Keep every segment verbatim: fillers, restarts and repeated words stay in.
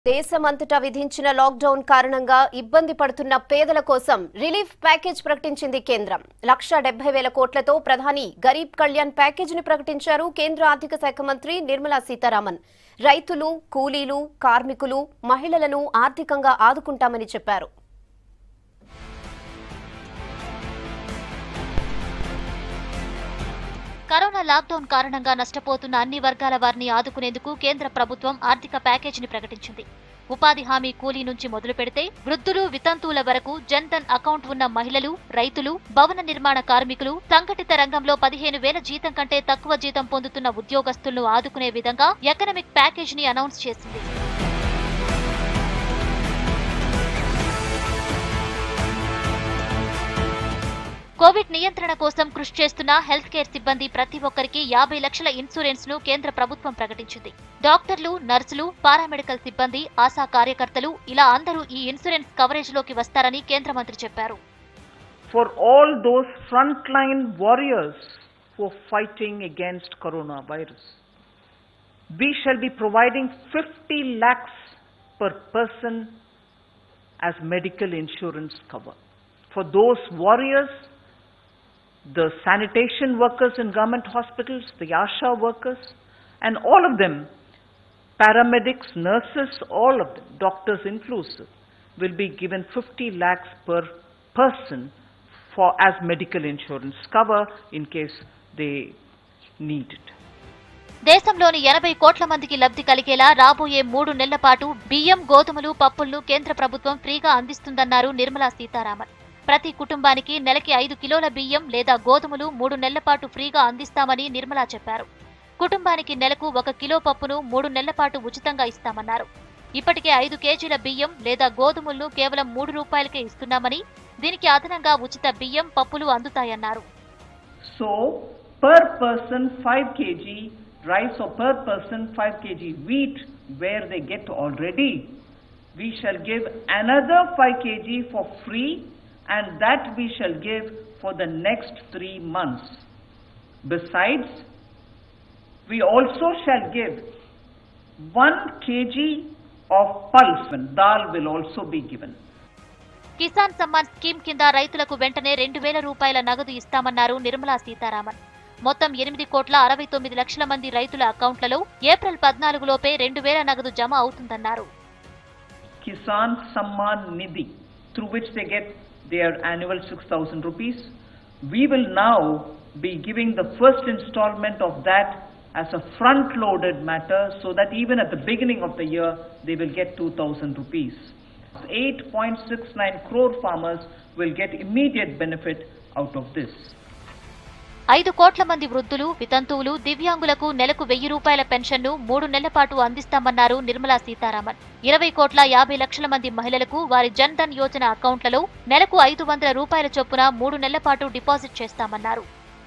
దేశమంతటా విధించిన లాక్డౌన్ కారణంగా ఇబ్బంది పడుతున్న పేదల కోసం రిలీఫ్ ప్యాకేజ్ ప్రకటించింది కేంద్రం. లక్ష డెబ్బై వేల కోట్లతో ప్రధాని గరీబ్ కళ్యాణ్ ప్యాకేజీని ప్రకటించారు కేంద్ర ఆర్థిక శాఖ మంత్రి నిర్మలా సీతారామన్. రైతులు, కూలీలు, కార్మికులు, మహిళలను ఆర్థికంగా ఆదుకుంటామని చెప్పారు. కరోనా లాక్డౌన్ కారణంగా నష్టపోతున్న అన్ని వర్గాల వారిని ఆదుకునేందుకు కేంద్ర ప్రభుత్వం ఆర్థిక ప్యాకేజీని ప్రకటించింది. ఉపాధి హామీ కూలీ నుంచి మొదలు పెడితే వృద్ధులు, వితంతువుల వరకు జన్ ధన్ అకౌంట్ ఉన్న మహిళలు, రైతులు, భవన నిర్మాణ కార్మికులు, సంఘటిత రంగంలో పదిహేను వేల జీతం కంటే తక్కువ జీతం పొందుతున్న ఉద్యోగస్తులను ఆదుకునే విధంగా ఎకనామిక్ ప్యాకేజీని అనౌన్స్ చేసింది. కోవిడ్ నియంత్రణ కోసం కృషి చేస్తున్న హెల్త్ కేర్ సిబ్బంది ప్రతి ఒక్కరికి యాభై లక్షల ఇన్సూరెన్స్ ను కేంద్ర ప్రభుత్వం ప్రకటించింది. డాక్టర్లు, నర్సులు, పారామెడికల్ సిబ్బంది, ఆశా కార్యకర్తలు ఇలా అందరూ ఈ ఇన్సూరెన్స్ కవరేజ్ లోకి వస్తారని కేంద్ర మంత్రి చెప్పారు. For all those frontline warriors who are fighting against coronavirus, we shall be providing fifty lakhs per person as medical insurance cover. For those warriors, the sanitation workers in government hospitals, the ASHA workers, and all of them, paramedics, nurses, all of them, doctors inclusive, will be given fifty lakhs per person for as medical insurance cover in case they need it. దేశంలోని ఎనభై కోట్ల మందికి లబ్ధి కలిగేలా రాబోయే మూడు నెలల పాటు బియ్యం, గోధుమలు, పప్పులను కేంద్ర ప్రభుత్వం ఫ్రీగా అందిస్తుందన్నారు నిర్మలా సీతారామన్. ప్రతి కుటుంబానికి నెలకి ఐదు కిలోల బియ్యం లేదా గోధుమలు మూడు నెలల పాటు ఫ్రీగా అందిస్తామని నిర్మలా చెప్పారు. కుటుంబానికి నెలకు ఒక కిలో పప్పును మూడు నెలల పాటు ఉచితంగా ఇస్తామన్నారు. ఇప్పటికే ఐదు కేజీల బియ్యం లేదా గోధుమలను కేవలం మూడు రూపాయలకే ఇస్తున్నామని, దీనికి అదనంగా ఉచిత బియ్యం, పప్పులు అందుతాయన్నారు. So, per person five kilograms rice or per person five kilograms wheat where they get already, we shall give another five kilograms for free, and that we shall give for the next three months. Besides, we also shall give one kilogram of pulse, and dal will also be given. Kisan Samman scheme కింద రైతులకు వెంటనే రెండు వేల రూపాయల నగదు ఇస్తామన్నారు నిర్మలా సీతారామన్. మొత్తం ఎనిమిది కోట్ల అరవై తొమ్మిది లక్షల మంది రైతుల అకౌంట్లలో ఏప్రిల్ పద్నాలుగు లోపే రెండు వేల నగదు జమ అవుతుందన్నారు. Kisan Samman Nidhi, through which they get their annual six thousand rupees. We will now be giving the first installment of that as a front-loaded matter, so that even at the beginning of the year, they will get two thousand rupees. eight point six nine crore farmers will get immediate benefit out of this. ఐదు కోట్ల మంది వృద్ధులు, వితంతువులు, దివ్యాంగులకు నెలకు వెయ్యి రూపాయల పెన్షన్ను మూడు నెలల పాటు అందిస్తామన్నారు నిర్మలా సీతారామన్. ఇరవై కోట్ల యాభై లక్షల మంది మహిళలకు వారి జన్ ధన్ యోజన అకౌంట్లలో నెలకు ఐదు వందల రూపాయల చొప్పున మూడు నెలల పాటు డిపాజిట్ చేస్తామన్నారు.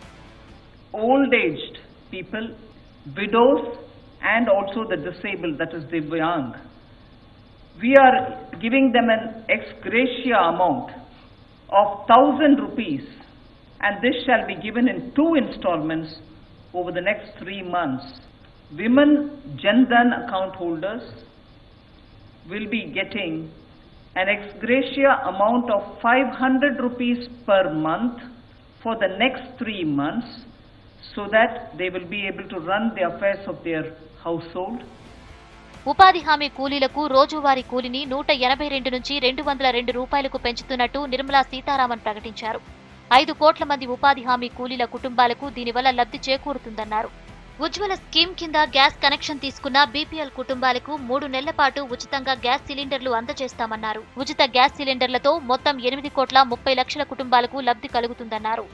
Old aged people, widows, and also the disabled, that is Divyang, we are giving them an ex gratia amount of one thousand rupees, and this shall be given in two installments over the next three months. Women Jan Dhan account holders will be getting an ex gratia amount of five hundred rupees per month for the next three months, so that they will be able to run the affairs of their household. ఉపాధి హామీ కూలీలకు రోజువారీ కూలిని నూట ఎనభై రెండు నుంచి రెండు వందల రెండు రూపాయలకు పెంచుతున్నట్టు నిర్మలా సీతారామన్ ప్రకటించారు. ఐదు కోట్ల మంది ఉపాధి హామీ కూలీల కుటుంబాలకు దీనివల్ల లబ్ధి చేకూరుతుందన్నారు. ఉజ్వల స్కీమ్ కింద గ్యాస్ కనెక్షన్ తీసుకున్న బీపీఎల్ కుటుంబాలకు మూడు నెలల పాటు ఉచితంగా గ్యాస్ సిలిండర్లు అందజేస్తామన్నారు. ఉచిత గ్యాస్ సిలిండర్లతో మొత్తం ఎనిమిది కోట్ల ముప్పై లక్షల కుటుంబాలకు లబ్ధి కలుగుతుందన్నారు.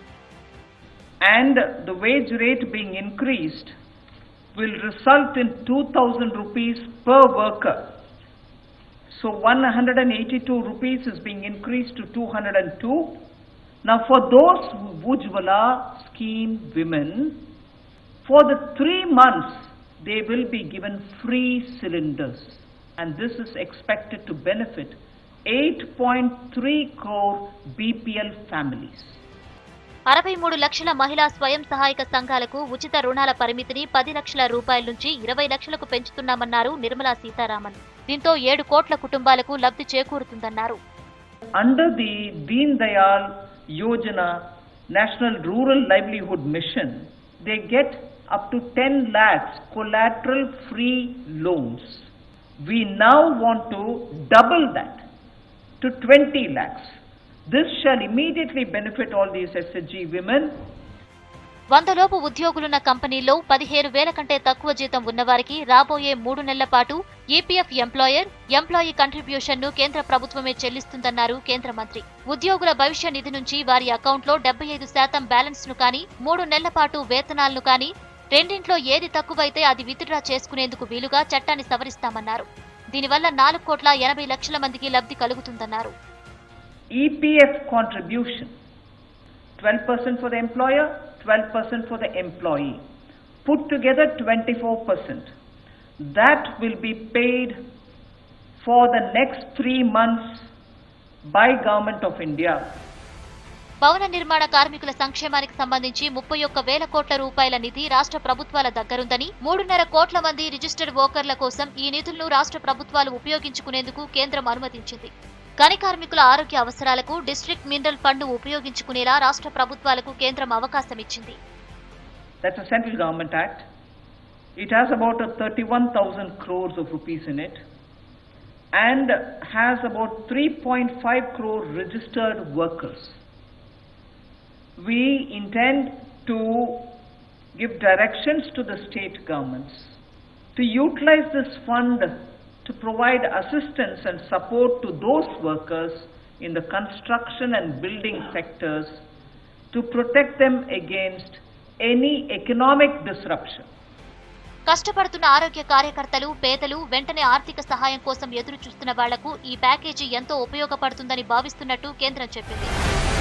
And the wage rate being increased will result in two thousand rupees per worker. So one hundred eighty-two rupees is being increased to two hundred two. Now for those Ujjwala scheme women, for the three months they will be given free cylinders, and this is expected to benefit eight point three crore B P L families. అరవై మూడు లక్షల మహిళా స్వయం సహాయక సంఘాలకు ఉచిత రుణాల పరిమితిని పది లక్షల రూపాయల నుంచి ఇరవై లక్షలకు పెంచుతున్నామన్నారు నిర్మలా సీతారామన్. దీంతో ఏడు కోట్ల కుటుంబాలకు లబ్ధి చేకూరుతుందన్నారు. Under the Deen Dayal Yojana National Rural Livelihood Mission, they get up to ten lakhs collateral free loans. We now want to double that to twenty lakhs. This shall immediately benefit all these S H G women. వందలోపు ఉద్యోగులున్న కంపెనీల్లో పదిహేను వేల కంటే తక్కువ జీతం ఉన్నవారికి రాబోయే మూడు నెలల పాటు ఈపీఎఫ్ ఎంప్లాయర్ ఎంప్లాయీ కంట్రిబ్యూషన్ ను కేంద్ర ప్రభుత్వమే చెల్లిస్తుందన్నారు కేంద్ర మంత్రి. ఉద్యోగుల భవిష్య నిధి నుంచి వారి అకౌంట్లో డెబ్బై ఐదు శాతం బ్యాలెన్స్ ను కానీ మూడు నెలల పాటు వేతనాలను కానీ రెండింట్లో ఏది తక్కువైతే అది విత్డ్రా చేసుకునేందుకు వీలుగా చట్టాన్ని సవరిస్తామన్నారు. దీనివల్ల నాలుగు కోట్ల ఎనభై లక్షల మందికి లబ్ధి కలుగుతుందన్నారు. E P F contribution, twelve percent for the employer, twelve percent for the employee, put together twenty-four percent. That will be paid for the next three months by Government of India. భవన నిర్మాణ కార్మికుల సంక్షేమానికి సంబంధించి ముప్పై ఒక్క వేల కోట్ల రూపాయల నిధి రాష్ట్ర ప్రభుత్వాల దగ్గరుందని, మూడున్నర కోట్ల మంది రిజిస్టర్డ్ వర్కర్ల కోసం ఈ నిధులను రాష్ట్ర ప్రభుత్వాలు ఉపయోగించుకునేందుకు కేంద్రం అనుమతించింది. గని కార్మికుల ఆరోగ్య అవసరాలకు డిస్ట్రిక్ట్ మినరల్ ఫండ్ ఉపయోగించుకునేలా రాష్ట్ర ప్రభుత్వాలకు కేంద్రం అవకాశం ఇచ్చింది. That's a central government act. It has about thirty-one thousand crores of rupees in it and has about three point five crore registered workers. We intend to give directions to the state governments to utilize this fund to provide assistance and support to those workers in the construction and building sectors to protect them against any economic disruption. కష్టపడుతున్న ఆరోగ్య కార్యకర్తలు, పేదలు వెంటనే ఆర్థిక సహాయం కోసం ఎదురు చూస్తున్న వాళ్లకు ఈ ప్యాకేజీ ఎంతో ఉపయోగపడుతుందని భావిస్తున్నట్టు కేంద్రం చెప్పింది.